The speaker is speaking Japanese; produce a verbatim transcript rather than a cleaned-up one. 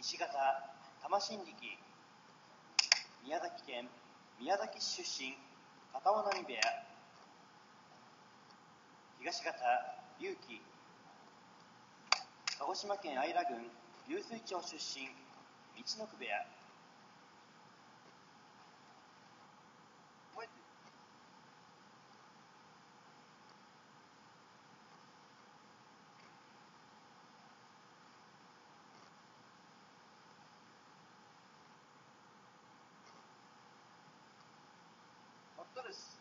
西方玉新力、宮崎県宮崎市出身、片男波部屋。東方龍樹、鹿児島県姶良郡湧水町出身、陸奥部屋。本当です。